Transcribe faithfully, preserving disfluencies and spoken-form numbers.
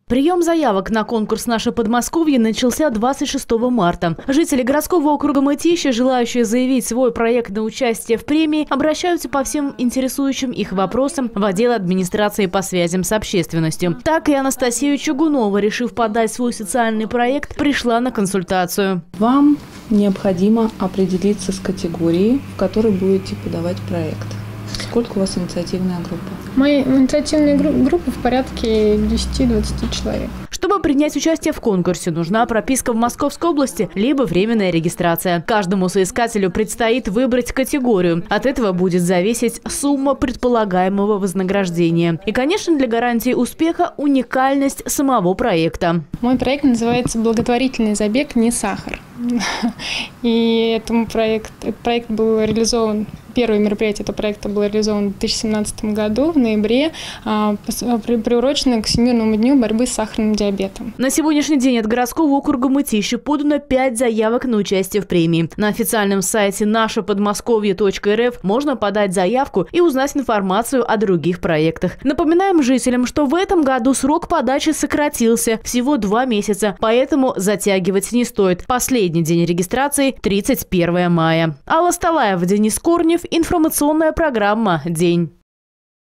Прием заявок на конкурс «Наше Подмосковье» начался двадцать шестого марта. Жители городского округа Мытищи, желающие заявить свой проект на участие в премии, обращаются по всем интересующим их вопросам в отдел администрации по связям с общественностью. Так и Анастасия Чугунова, решив подать свой социальный проект, пришла на консультацию. Вам необходимо определиться с категорией, в которой будете подавать проект. Сколько у вас инициативная группа? Моя инициативная группа в порядке десяти-двадцати человек. Чтобы принять участие в конкурсе, нужна прописка в Московской области, либо временная регистрация. Каждому соискателю предстоит выбрать категорию. От этого будет зависеть сумма предполагаемого вознаграждения. И, конечно, для гарантии успеха уникальность самого проекта. Мой проект называется «Благотворительный забег «Не сахар». И этому проект, этот проект был реализован, первое мероприятие этого проекта было реализовано в две тысячи семнадцатом году, в ноябре, приурочено к Всемирному дню борьбы с сахарным диабетом. На сегодняшний день от городского округа Мытищи подано пять заявок на участие в премии. На официальном сайте наше подмосковье точка эр эф можно подать заявку и узнать информацию о других проектах. Напоминаем жителям, что в этом году срок подачи сократился всего два месяца, поэтому затягивать не стоит. Последний день регистрации – тридцать первое мая. Алла Сталаева, Денис Корнев, информационная программа «День».